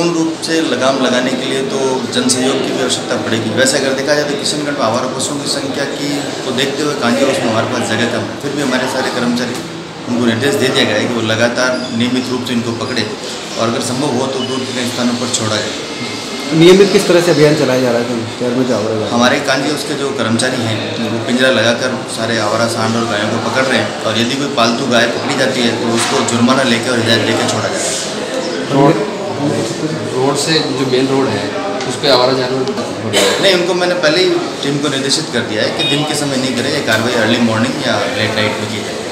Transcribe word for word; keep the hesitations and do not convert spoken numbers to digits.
पूर्ण रूप से लगाम लगाने के लिए तो जन सहयोग की भी आवश्यकता पड़ेगी। वैसे अगर देखा जाए तो किशनगढ़ में आवारा पशुओं की संख्या की को देखते हुए कांजी हाउस में हमारे पास जगह कम है, फिर भी हमारे सारे कर्मचारी उनको निर्देश दे दिया गया है कि वो लगातार नियमित रूप से इनको पकड़े और अगर संभव हो तो दूर के स्थानों पर छोड़ा जाए। नियमित किस तरह से अभियान चलाया जा रहा है शहर में जो आवारा? हमारे कांजी हाउस के जो कर्मचारी हैं वो पिंजरा लगाकर सारे आवारा सांड और गायों को पकड़ रहे हैं और यदि कोई पालतू गाय पकड़ी जाती है तो उसको जुर्माना लेकर और हिदायत लेकर छोड़ा जाता है। रोड रोड से जो मेन रोड है उस पर आवारा जानवर नहीं, उनको मैंने पहले ही टीम को निर्देशित कर दिया है कि दिन के समय नहीं करें, ये कार्रवाई अर्ली मॉर्निंग या लेट नाइट में की जाए।